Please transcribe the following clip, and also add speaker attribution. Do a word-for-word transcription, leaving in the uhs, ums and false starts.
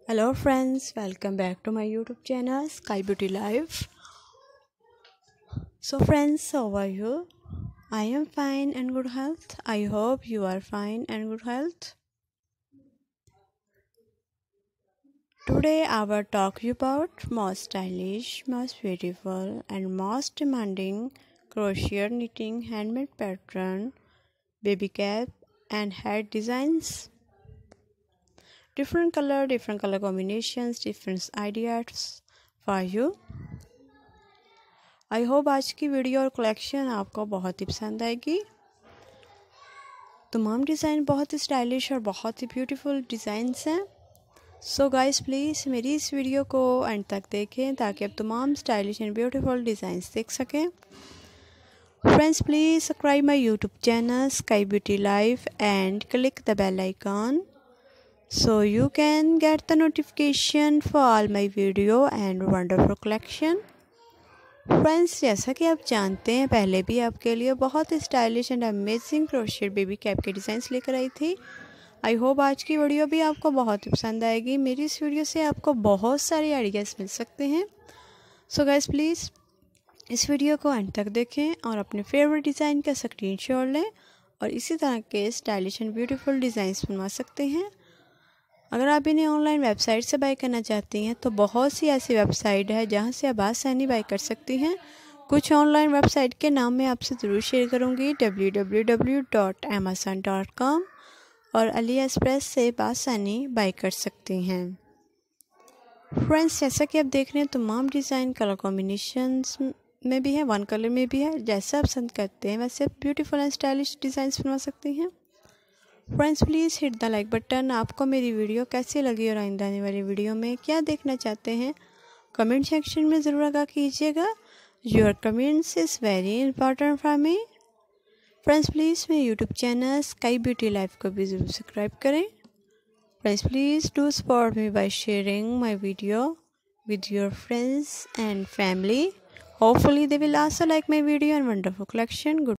Speaker 1: Hello friends, welcome back to my YouTube channel Sky Beauty Life. So friends, how are you? I am fine and good health. I hope you are fine and good health. Today I will talk you about most stylish, most beautiful and most demanding crochet knitting handmade pattern, baby cap and head designs. Different color, different color combinations, different ideas for you. I hope आज की video और collection आपको बहुत ही पसंद आएगी। तमाम design बहुत ही स्टाइलिश और बहुत ही ब्यूटीफुल डिज़ाइंस हैं। सो गाइस प्लीज़ मेरी इस वीडियो को एंड तक देखें ताकि आप तमाम स्टाइलिश एंड ब्यूटीफुल डिज़ाइंस देख सकें। Friends please subscribe my YouTube channel sky beauty life and click the bell icon so you can get the notification for all my video and wonderful collection. Friends जैसा कि आप जानते हैं पहले भी आपके लिए बहुत ही stylish and amazing crochet baby cap के डिज़ाइंस लेकर आई थी। आई होप आज की वीडियो भी आपको बहुत ही पसंद आएगी। मेरी इस वीडियो से आपको बहुत सारे आइडियाज़ मिल सकते हैं। सो गाइस प्लीज़ इस वीडियो को अंत तक देखें और अपने फेवरेट डिज़ाइन का स्क्रीनशॉट लें और इसी तरह के स्टाइलिश एंड ब्यूटीफुल डिज़ाइंस बनवा सकते हैं। अगर आप इन्हें ऑनलाइन वेबसाइट से बाय करना चाहती हैं तो बहुत सी ऐसी वेबसाइट है जहां से आप आसानी बाय कर सकती हैं। कुछ ऑनलाइन वेबसाइट के नाम मैं आपसे ज़रूर शेयर करूंगी, W W W dot Amazon dot com और अली एक्सप्रेस से आसानी बाय कर सकती हैं। फ्रेंड्स जैसा कि आप देख रहे हैं तमाम डिज़ाइन कलर कॉम्बिनेशंस में भी है, वन कलर में भी है। जैसा आप पसंद करते हैं वैसे आप ब्यूटीफुल एंड स्टाइलिश डिज़ाइंस बनवा सकती हैं। Friends please hit the like button. आपको मेरी वीडियो कैसी लगी और आइंदा आने वाली वीडियो में क्या देखना चाहते हैं कमेंट सेक्शन में ज़रूर आगाह कीजिएगा। Your comments is very important for me. Friends please मेरे YouTube channel sky beauty life को भी ज़रूर सब्सक्राइब करें। Friends please do support me by sharing my video with your friends and family. Hopefully they will also like my video and wonderful collection. Good